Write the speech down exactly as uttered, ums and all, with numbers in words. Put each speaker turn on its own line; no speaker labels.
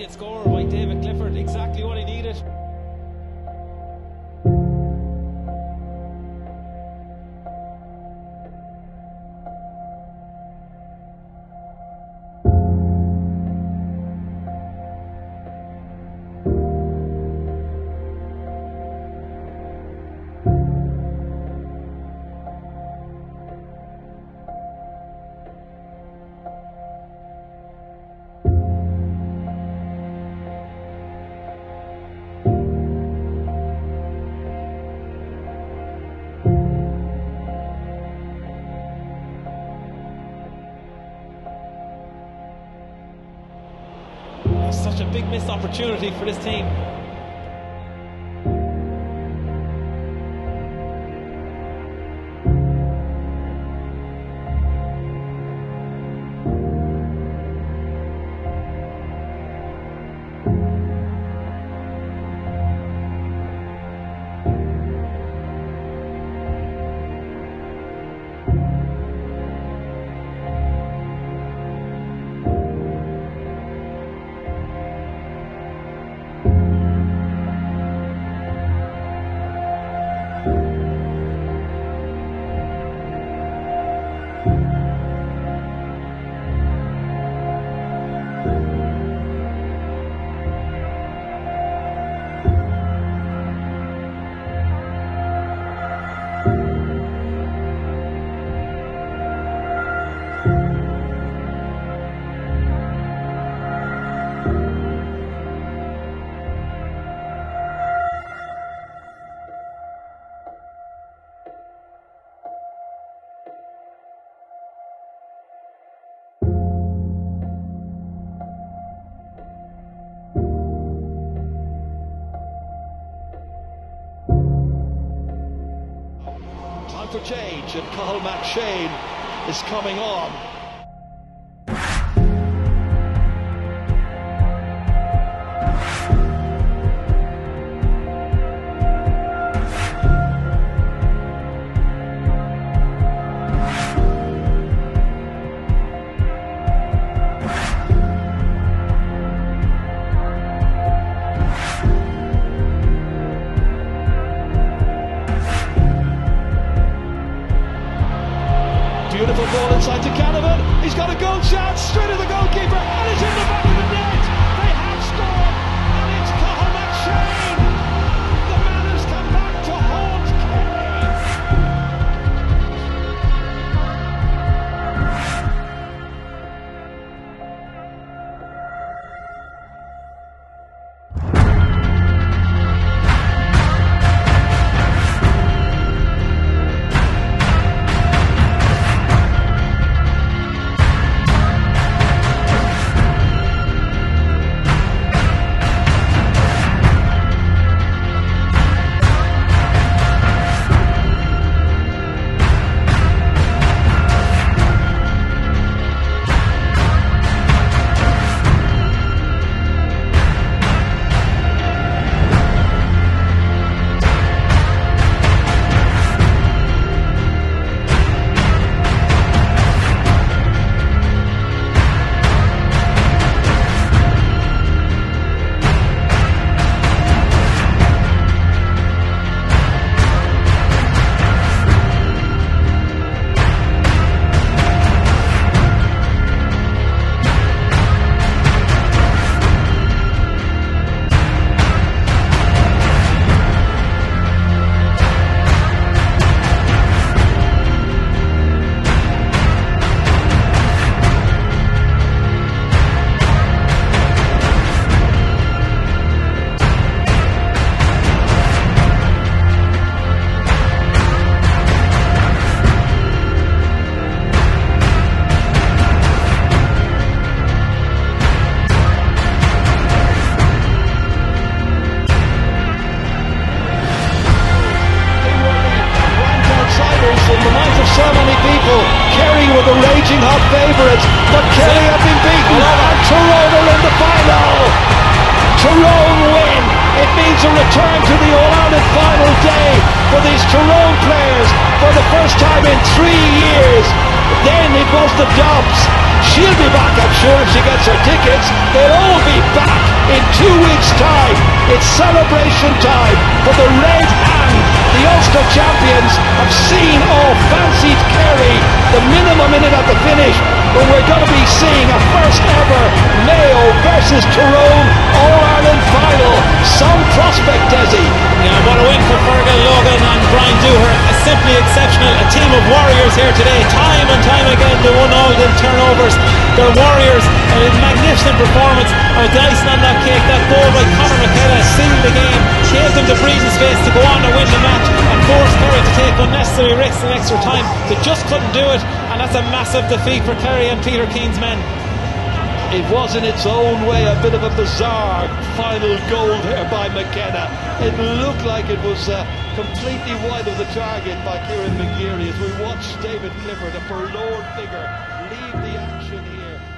brilliant score by David Clifford, exactly what he needed. Such a big missed opportunity for this team. Time for change, and Cathal McShane is coming on. Beautiful ball inside to Canavan. He's got a goal chance straight at the goalkeeper, and it's in the back of the net. They have scored, and it's Cathal McShane. The man has come back to haunt so many people. Kerry were the raging hot favourites, but Kerry have been beaten, and Tyrone are in the final. Tyrone win. It means a return to the All-Ireland final day for these Tyrone players for the first time in three years. Then it was the Dobbs. She'll be back, I'm sure, if she gets her tickets. They'll all be back in two weeks' time. It's celebration time for the Red Hand. The Ulster champions have seen off fancied Kerry, the minimum in it at the finish, but we're going to be seeing a first ever Mayo versus Tyrone All-Ireland final. Some prospect, Desi.
Yeah, what a win for Fergal, Logan and Brian Dooher. A simply exceptional, a team of warriors here today. Time and time again they won all the turnovers. They're warriors, a magnificent performance. Oh, the icing on that cake, that goal by Conor McKenna sealed the game, gave them the breathing space to go on and win the match and force Kerry to take unnecessary risks in extra time. They just couldn't do it, and that's a massive defeat for Kerry and Peter Keane's men.
It was in its own way a bit of a bizarre final goal there by McKenna. It looked like it was uh, completely wide of the target by Kieran McGeary as we watched David Clifford, a forlorn figure, leave the action here.